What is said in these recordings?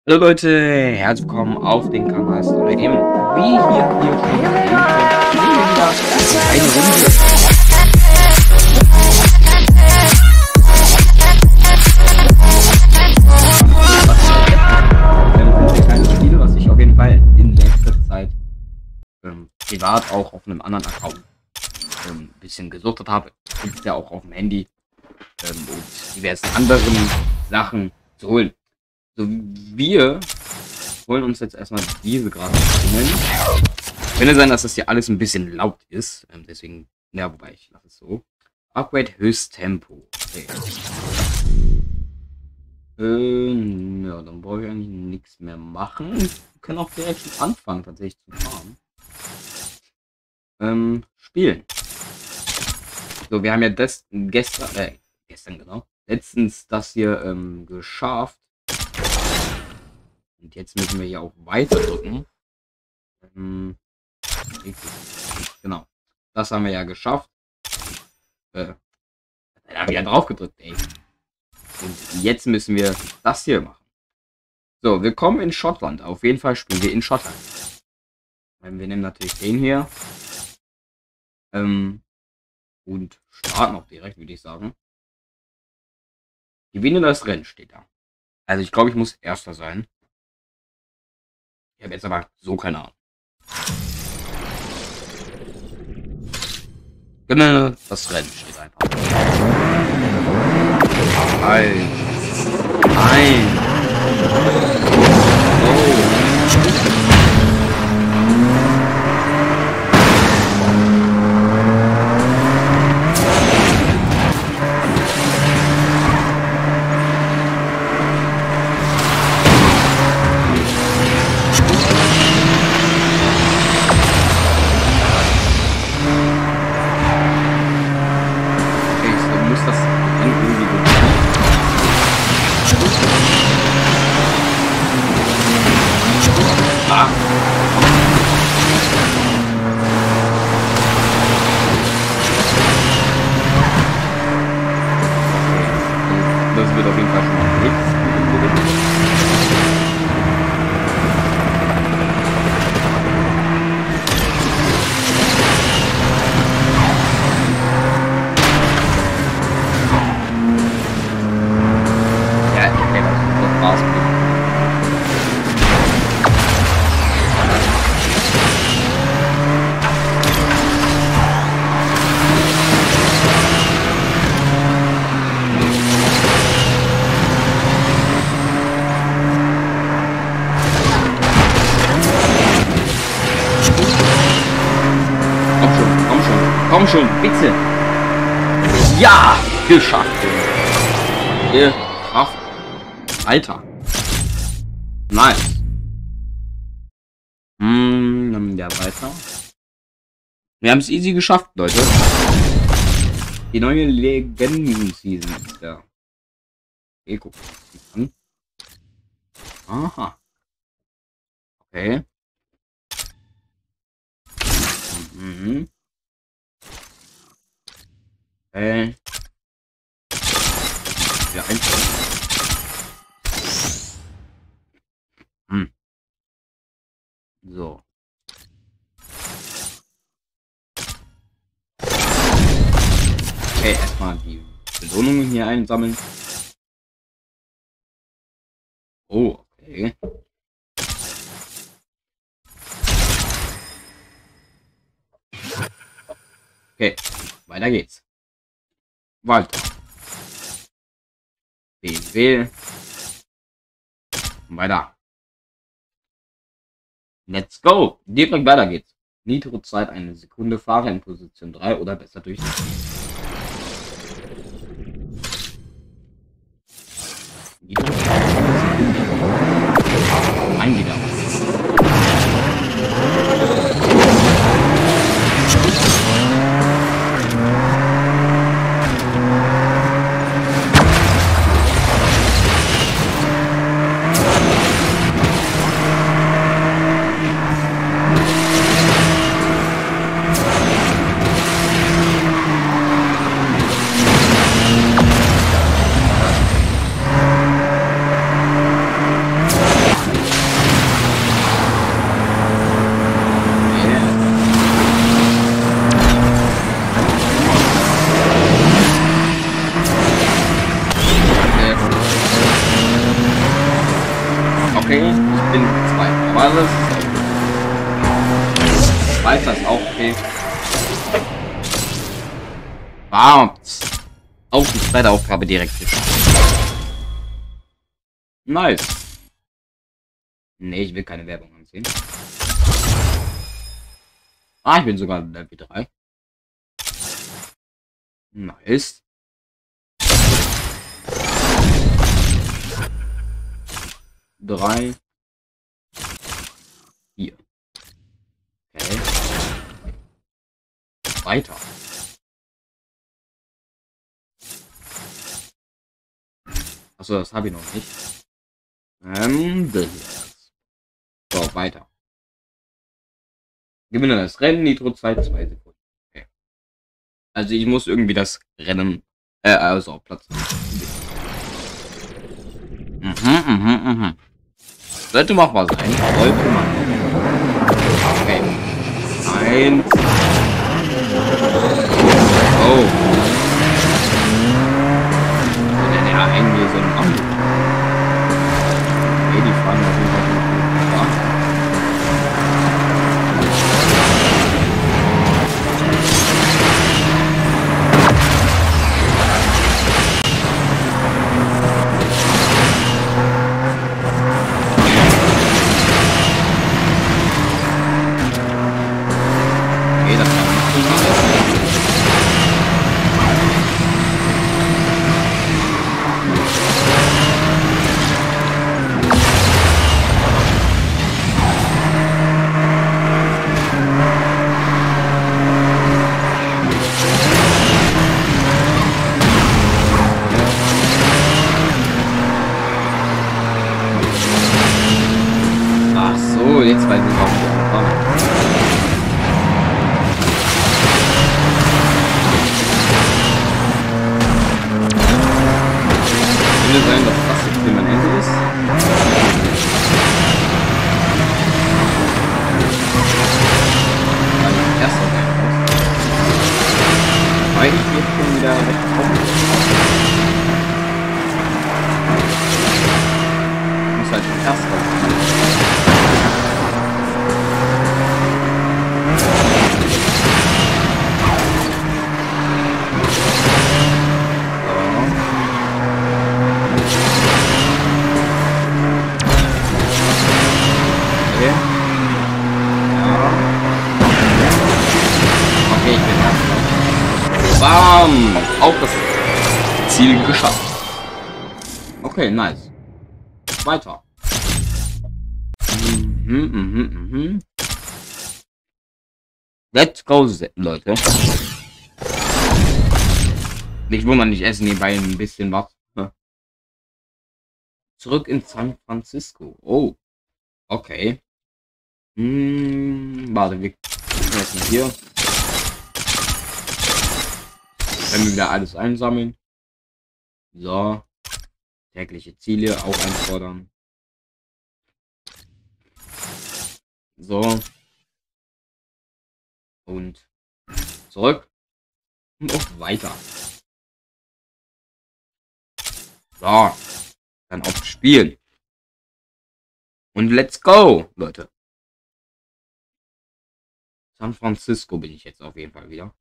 Hallo Leute, herzlich willkommen auf den Kanal Story Game. Wie hier schon eine Runde. Ein kleines Spiel, was ich auf jeden Fall in letzter Zeit privat auch auf einem anderen Account ein bisschen gesuchtet habe. Gibt ja auch auf dem Handy und diversen anderen Sachen zu holen. So, wir holen uns jetzt erstmal diese gerade. Könnte sein, dass das hier alles ein bisschen laut ist. Deswegen, ja, wobei ich lasse es so. Upgrade Höchsttempo. Okay. Ja, dann brauche ich eigentlich nichts mehr machen. Wir können auch direkt schon anfangen, tatsächlich zu fahren. Spielen. So, wir haben ja gestern genau, letztens das hier geschafft. Und jetzt müssen wir hier auch weiter drücken. Genau. Das haben wir ja geschafft. Da habe ich ja drauf gedrückt, ey. Und jetzt müssen wir das hier machen. So, willkommen in Schottland. Auf jeden Fall spielen wir in Schottland. Wir nehmen natürlich den hier. Und starten auch direkt, würde ich sagen. Gewinne das Rennen steht da. Also ich glaube, ich muss Erster sein. Ich habe jetzt aber so keine Ahnung. Gewinne das Rennen steht einfach. Nein. Das wird auf jeden Fall schon mal nichts. Ja, okay, das war's. Komm schon, bitte. Ja, geschafft. Geschafft. Alter. Nice. Ja, weiter. Wir haben es easy geschafft, Leute. Die neue Legenden-Season ist da. Okay, guck mal an. Aha. Okay. Ja, einfach. So. Okay, erstmal die Belohnungen hier einsammeln. Oh, okay. Okay, weiter geht's. Walter. BW. Weiter. Let's go. Direkt weiter geht's. Niedere Zeit, eine Sekunde, fahre in Position 3 oder besser durch. Niedere Zeit, eine Sekunde. Ein Gigabyte. okay. Ich bin Zweiter. Aber das ist auch okay. Zweiter ist auch okay. Warmt. Auch die zweite Aufgabe direkt geschafft. Nice. Nee, ich will keine Werbung ansehen. Ah, ich bin sogar Level 3. Nice. Drei. 4. Okay. Weiter. Achso, das habe ich noch nicht. Das hier. So, weiter. Gewinne das Rennen, Nitro-Zeit, 2 Sekunden. Okay. Also ich muss irgendwie das Rennen, also auf Platz. Sollte machbar sein. Sollte machbar sein. Okay. 1. Oh. Ja, irgendwie so ein Amt. Okay, die fahren auf jeden Fall gut. Ja. Jetzt weiß ich, warum ich war. Könnte sein, dass das jetzt mein Ende ist. Weil ich erst noch rein muss. Weil ich jetzt schon wieder recht komme. Ich muss halt schon erst raus. Bam! Auch das Ziel geschafft. Okay, nice. Weiter. Let's go, Leute. Nicht wundern, ich esse nebenbei ein bisschen was. Zurück in San Francisco. Oh. Okay. Warte, wir gucken jetzt mal hier. Können wir wieder alles einsammeln. So. Tägliche Ziele auch einfordern. So. Und zurück. Und auch weiter. So. Dann auf Spielen. Und let's go, Leute. San Francisco bin ich jetzt auf jeden Fall wieder.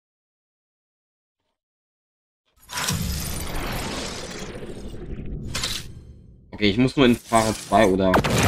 Okay, ich muss nur in Fahrer 2 oder...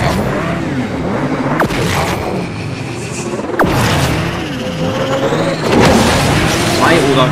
Zwei oder...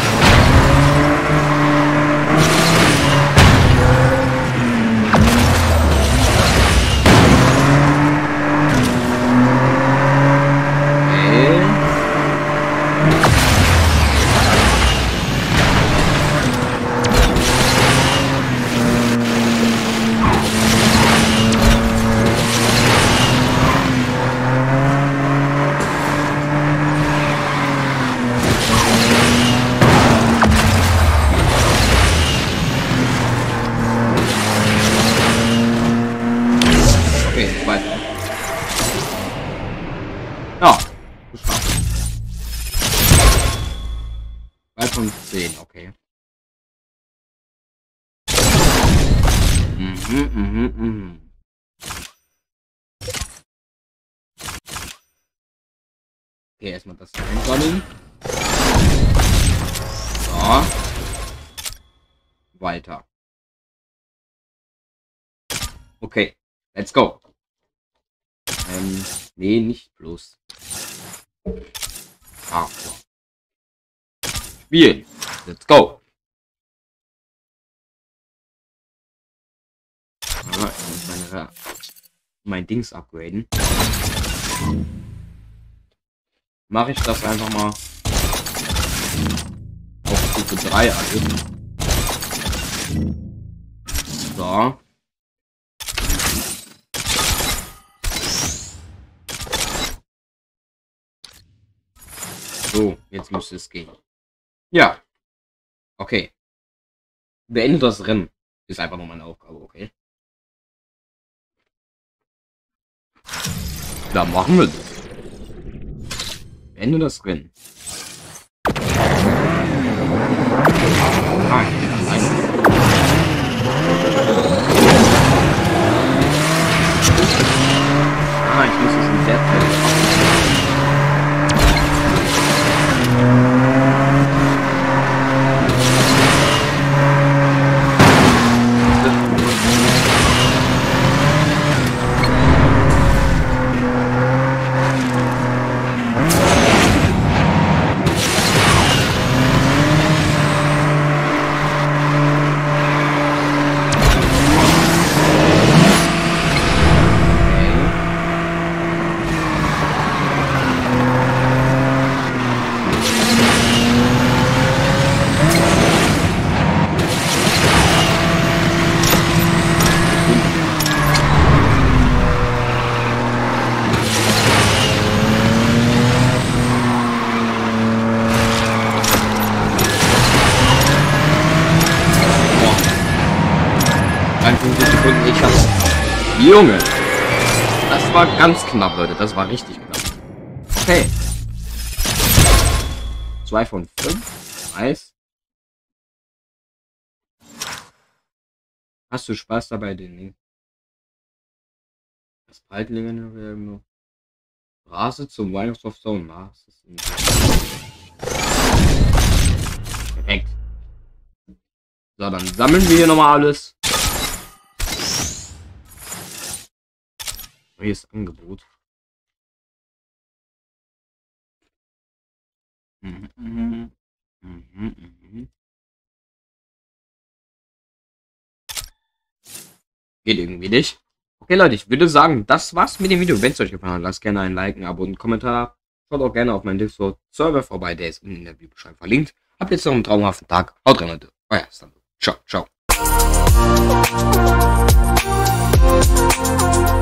Ja, geschafft. 3 von 10, okay. Okay, erstmal das einsammeln. So. Weiter. Okay, let's go. Nee, nicht bloß. Ah, so. Spielen. Let's go. Ah, ich muss mein Dings upgraden. Mache ich das einfach mal auf Stufe 3 alles. So. So, jetzt müsste es gehen. Ja. Okay. Beende das Rennen. Ist einfach nur meine Aufgabe, okay? Da machen wir das. Beende das Rennen. Ah, ich bin alleine. Ah, ich muss es in der Zeit machen. Ich hab's. Junge! Das war ganz knapp, Leute. Das war richtig knapp. Okay. 2 von 5. Nice. Hast du Spaß dabei, den Link? Das Breitlinge Straße zum Microsoft Zone. Perfekt. So, dann sammeln wir hier nochmal alles. Neues Angebot. Geht irgendwie nicht. Okay, Leute, ich würde sagen, das war's mit dem Video. Wenn es euch gefallen hat, lasst gerne ein Like, ein Abo und einen Kommentar. Schaut auch gerne auf meinen Discord-Server vorbei, der ist in der Videobeschreibung verlinkt. Habt jetzt noch einen traumhaften Tag. Haut rein, Leute. Euer Stambo. Ciao, ciao.